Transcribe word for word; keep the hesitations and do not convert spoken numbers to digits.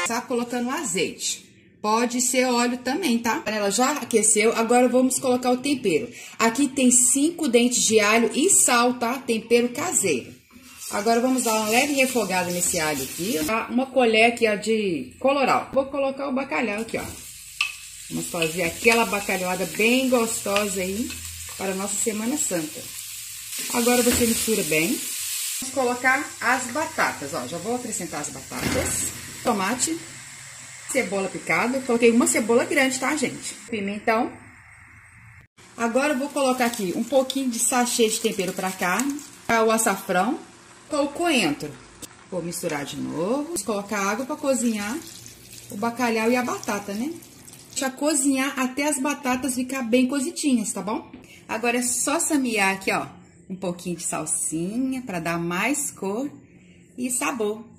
Tá colocando azeite. Pode ser óleo também, tá? A panela já aqueceu, agora vamos colocar o tempero. Aqui tem cinco dentes de alho e sal, tá? Tempero caseiro. Agora vamos dar uma leve refogada nesse alho aqui, ó. Uma colher aqui, ó, de colorau. Vou colocar o bacalhau aqui, ó. Vamos fazer aquela bacalhada bem gostosa aí para a nossa Semana Santa. Agora você mistura bem. Vamos colocar as batatas, ó. Já vou acrescentar as batatas. Tomate. Cebola picada, coloquei uma cebola grande, tá, gente? Pimentão. Agora eu vou colocar aqui um pouquinho de sachê de tempero para carne, o açafrão, o coentro. Vou misturar de novo, vou colocar água para cozinhar o bacalhau e a batata, né? Deixa cozinhar até as batatas ficar bem cozidinhas, tá bom? Agora é só samear aqui, ó, um pouquinho de salsinha para dar mais cor e sabor.